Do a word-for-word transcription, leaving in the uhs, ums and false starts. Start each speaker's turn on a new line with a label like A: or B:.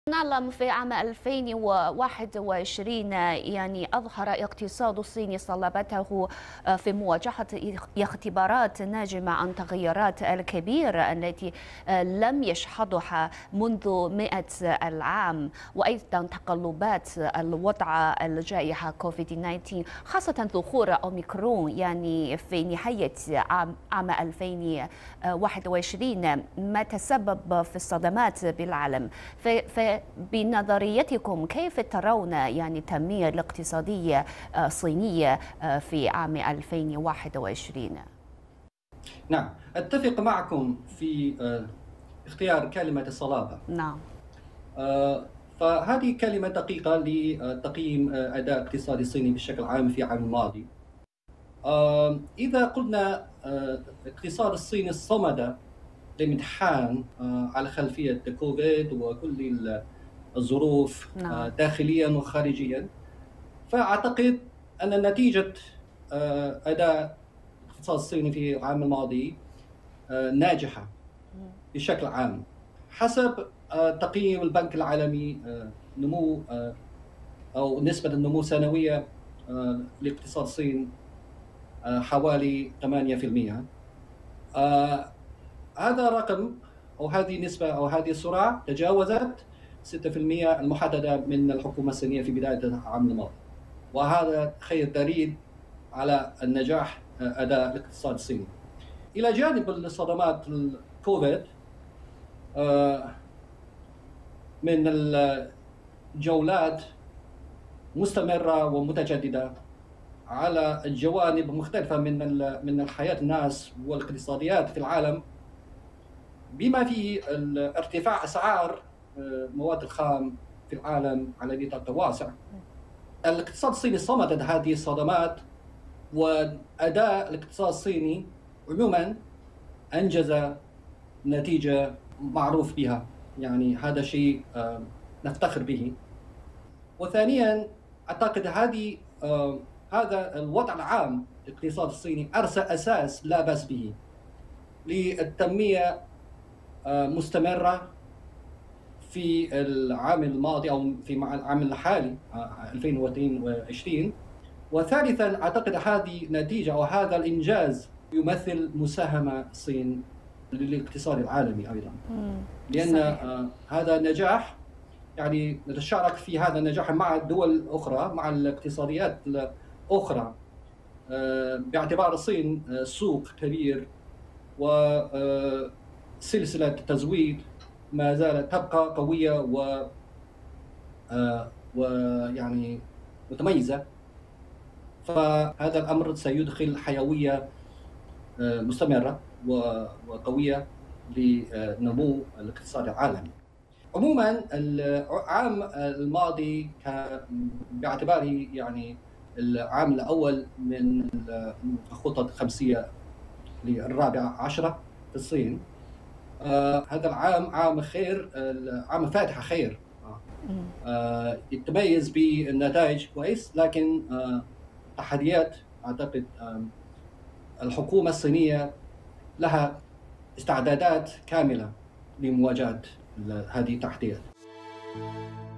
A: نعلم في عام ألفين وواحد وعشرين يعني أظهر اقتصاد الصين صلابته في مواجهة اختبارات ناجمة عن التغيرات الكبيرة التي لم يشهدها منذ مئة العام، وأيضا تقلبات الوضع الجائحة كوفيد تسعة عشر، خاصة ظهور أوميكرون يعني في نهاية عام ألفين وواحد وعشرين ما تسبب في الصدمات بالعالم. بنظريتكم كيف ترون يعني التنمية الاقتصادية الصينية في عام ألفين وواحد وعشرين؟
B: نعم، أتفق معكم في اختيار كلمة الصلابة.
A: نعم.
B: فهذه كلمة دقيقة لتقييم أداء اقتصاد الصيني بشكل عام في العام الماضي. إذا قلنا اقتصاد الصيني صمد لامتحان على خلفية كوفيد وكل الظروف
A: نعم.
B: داخليا وخارجيا، فأعتقد أن نتيجة أداء الاقتصاد الصيني في العام الماضي ناجحة بشكل عام. حسب تقييم البنك العالمي، نمو أو نسبة النمو السنوية لاقتصاد الصين حوالي ثمانية بالمئة. هذا رقم أو هذه النسبة أو هذه السرعة تجاوزت ستة بالمئة المحددة من الحكومة الصينية في بداية العام الماضي، وهذا خير دليل على النجاح أداء الاقتصاد الصيني. إلى جانب الصدمات الكوفيد، من الجولات مستمرة ومتجددة على الجوانب مختلفة من من الحياة الناس والاقتصاديات في العالم، بما في ارتفاع أسعار مواد الخام في العالم على نطاق واسع. الاقتصاد الصيني صمد هذه الصدمات، وأداء الاقتصاد الصيني عموما أنجز نتيجة معروف بها، يعني هذا شيء نفتخر به. وثانيا أعتقد هذه هذا الوضع العام للاقتصاد الصيني أرسى أساس لا بأس به للتنمية مستمرة في العام الماضي أو في العام الحالي ألفين واثنين وعشرين. وثالثا أعتقد هذه نتيجة أو هذا الإنجاز يمثل مساهمة الصين للاقتصاد العالمي أيضا، لأن هذا النجاح يعني نتشارك في هذا النجاح مع الدول الأخرى، مع الاقتصاديات الأخرى، باعتبار الصين سوق كبير وسلسلة التزويد ما زالت تبقى قوية و ويعني متميزة. فهذا الأمر سيدخل حيوية مستمرة وقوية لنمو الاقتصاد العالمي. عموما العام الماضي باعتباره يعني العام الأول من الخطط الخمسية للرابعة عشرة في الصين، آه هذا العام عام خير، عام فاتحة خير، آه يتميز بالنتائج كويس، لكن آه تحديات. أعتقد آه الحكومة الصينية لها استعدادات كاملة لمواجهة هذه التحديات.